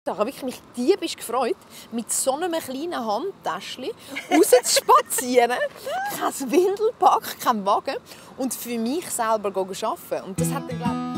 Ich habe wirklich mich diebisch gefreut, mit so einem kleinen Handtäschchen rauszuspazieren. Kein Windelpack, kein Wagen. Und für mich selber arbeiten. Und das hat dann, glaube